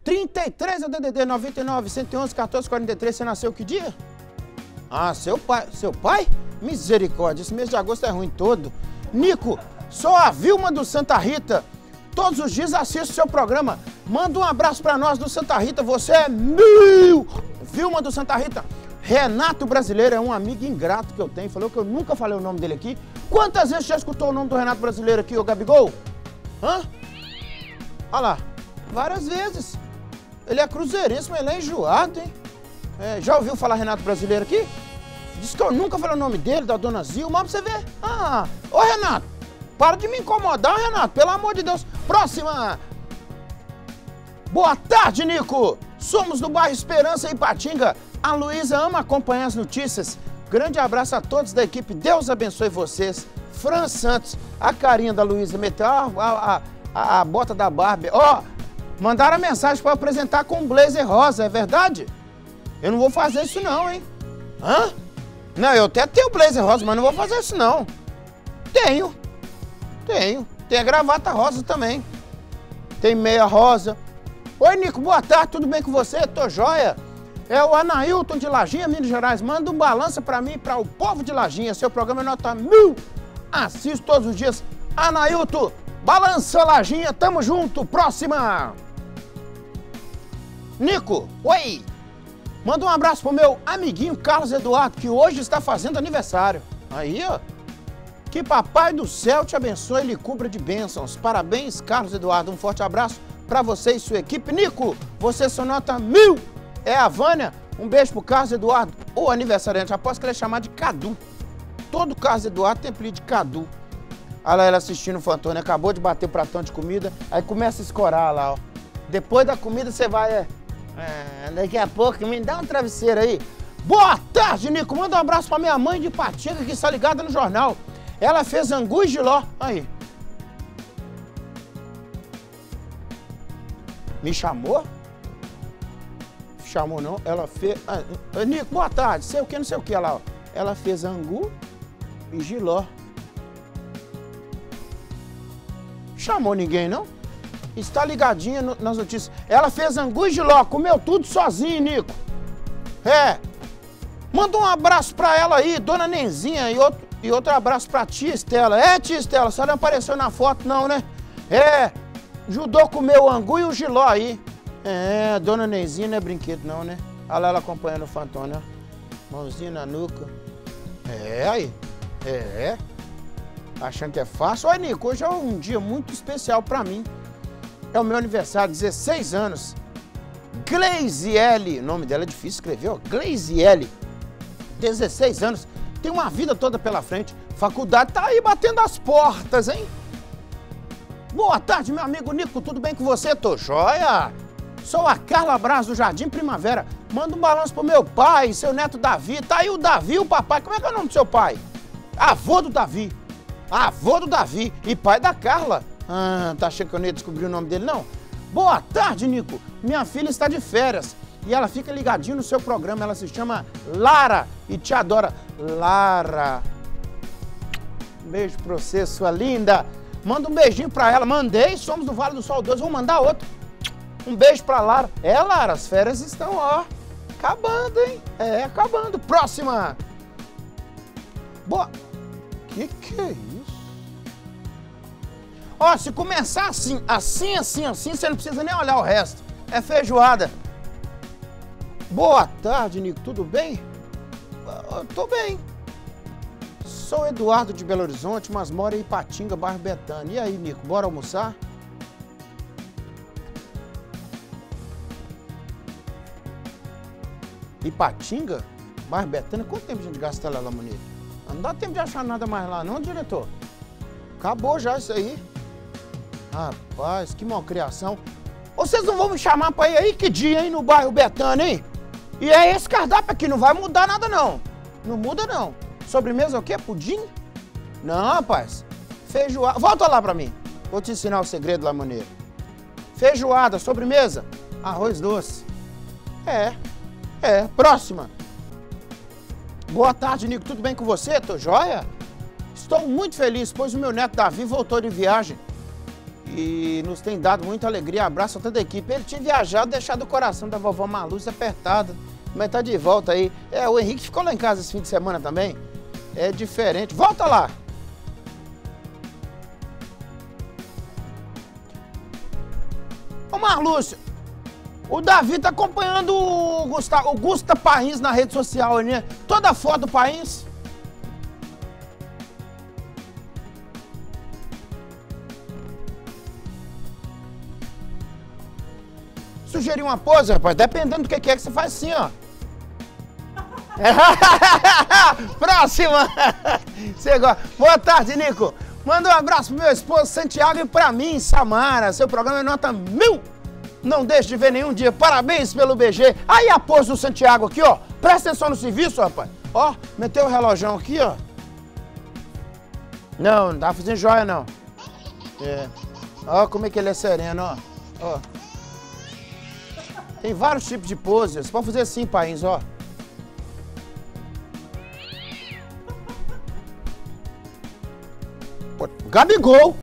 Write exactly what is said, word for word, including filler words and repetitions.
trinta e três é o D D D, noventa e nove, cento e onze, quatorze, quarenta e três. Você nasceu que dia? Ah, seu pai. Seu pai? Misericórdia, esse mês de agosto é ruim todo. Nico, sou a Vilma do Santa Rita. Todos os dias assisto o seu programa. Manda um abraço pra nós do Santa Rita. Você é mil! Vilma do Santa Rita. Renato Brasileiro é um amigo ingrato que eu tenho. Falou que eu nunca falei o nome dele aqui. Quantas vezes já escutou o nome do Renato Brasileiro aqui, ô Gabigol? Hã? Olha lá. Várias vezes. Ele é cruzeirense, mas ele é enjoado, hein? É, já ouviu falar Renato Brasileiro aqui? Diz que eu nunca falei o nome dele, da dona Zilma, pra você ver. Ah, ô Renato, para de me incomodar, Renato, pelo amor de Deus. Próxima. Boa tarde, Nico. Somos do bairro Esperança, Ipatinga. A Luísa ama acompanhar as notícias. Grande abraço a todos da equipe. Deus abençoe vocês. Fran Santos, a carinha da Luísa, meteu a, a, a, a bota da Barbie. Ó, oh, mandaram a mensagem para apresentar com um blazer rosa, é verdade? Eu não vou fazer isso não, hein? Hã? Não, eu até tenho blazer rosa, mas não vou fazer isso não. Tenho. Tenho. Tem a gravata rosa também. Tem meia rosa. Oi, Nico, boa tarde, tudo bem com você? Tô joia. É o Anailton de Lajinha, Minas Gerais. Manda um balança pra mim, para o povo de Lajinha. Seu programa é nota mil. Assisto todos os dias. Anailton, balança Lajinha, tamo junto. Próxima. Nico, oi. Manda um abraço pro meu amiguinho Carlos Eduardo, que hoje está fazendo aniversário. Aí, ó. Que papai do céu te abençoe e lhe cubra de bênçãos. Parabéns, Carlos Eduardo. Um forte abraço para você e sua equipe. Nico, você só nota mil. É a Vânia. Um beijo pro Carlos Eduardo, o aniversariante. Aposto que ele é chamado de Cadu. Todo Carlos Eduardo tem apelido de Cadu. Olha lá ela assistindo o Fantônio. Acabou de bater o pratão de comida. Aí começa a escorar lá, ó. Depois da comida você vai... É... É, daqui a pouco, me dá um travesseiro aí. Boa tarde, Nico. Manda um abraço pra minha mãe de Ipatinga, que está ligada no jornal. Ela fez angu e jiló. Aí. Me chamou? Chamou não? Ela fez... Ah, Nico, boa tarde. Sei o que, não sei o que. Lá, ó. Ela fez angu e jiló. Chamou ninguém, não? Está ligadinha no, nas notícias. Ela fez angu e jiló, comeu tudo sozinho, Nico. É. Manda um abraço pra ela aí, dona Nenzinha, e outro, e outro abraço pra tia Estela. É, tia Estela, só não apareceu na foto não, né? É, Judô comeu o angu e o jiló aí. É, dona Nenzinha não é brinquedo não, né? Olha lá ela acompanhando o Fantônio, ó. Mãozinha na nuca. É, aí. É. Achando que é fácil. Olha, Nico, hoje é um dia muito especial pra mim. É o meu aniversário, dezesseis anos. Gleisiele, o nome dela é difícil escrever, ó. Gleisiele, dezesseis anos, tem uma vida toda pela frente. Faculdade tá aí batendo as portas, hein? Boa tarde, meu amigo Nico, tudo bem com você? Tô joia. Sou a Carla Braz do Jardim Primavera. Manda um balanço pro meu pai, seu neto Davi. Tá aí o Davi, o papai. Como é que é o nome do seu pai? Avô do Davi. Avô do Davi e pai da Carla. Ah, tá achando que eu não ia descobrir o nome dele, não? Boa tarde, Nico. Minha filha está de férias e ela fica ligadinha no seu programa. Ela se chama Lara e te adora. Lara. Um beijo pra você, sua linda. Manda um beijinho pra ela. Mandei, somos do Vale do Sol dois. Vou mandar outro. Um beijo pra Lara. É, Lara, as férias estão, ó, acabando, hein? É, acabando. Próxima. Boa. Que que é isso? Ó, se começar assim, assim, assim, assim, você não precisa nem olhar o resto. É feijoada. Boa tarde, Nico. Tudo bem? Eu tô bem. Sou Eduardo de Belo Horizonte, mas moro em Ipatinga, bairro Betânia. E aí, Nico, bora almoçar? Ipatinga? Bairro Betânia? Quanto tempo a gente gasta lá, Lamonito? Não dá tempo de achar nada mais lá, não, diretor? Acabou já isso aí. Rapaz, que malcriação. Vocês não vão me chamar pra ir aí que dia, hein, no bairro Betânia, hein? E é esse cardápio aqui, não vai mudar nada, não. Não muda, não. Sobremesa é o quê? Pudim? Não, rapaz. Feijoada. Volta lá pra mim. Vou te ensinar o segredo lá, maneiro. Feijoada, sobremesa, arroz doce. É, é. Próxima. Boa tarde, Nico. Tudo bem com você? Tô joia? Estou muito feliz, pois o meu neto Davi voltou de viagem. e nos tem dado muita alegria. Abraço a toda a equipe. Ele tinha viajado, deixado o coração da vovó Marluce apertado, mas tá de volta aí. É, o Henrique ficou lá em casa esse fim de semana também. É diferente. Volta lá. Ô Marluce, o Davi tá acompanhando o Gustavo, o Gusta Pains na rede social, né? Toda foto do Pains. Sugerir uma pose, rapaz, dependendo do que é que você faz assim, ó. Próxima! Você gosta. Boa tarde, Nico. Manda um abraço pro meu esposo Santiago e pra mim, Samara. Seu programa é nota mil. Não deixe de ver nenhum dia. Parabéns pelo B G. Aí a pose do Santiago aqui, ó. Presta atenção no serviço, rapaz. Ó, meteu o relógio aqui, ó. Não, não tá fazendo joia, não. É. Ó como é que ele é sereno, ó. Ó. Tem vários tipos de poses. Você pode fazer assim, Pains, ó. Gabigol!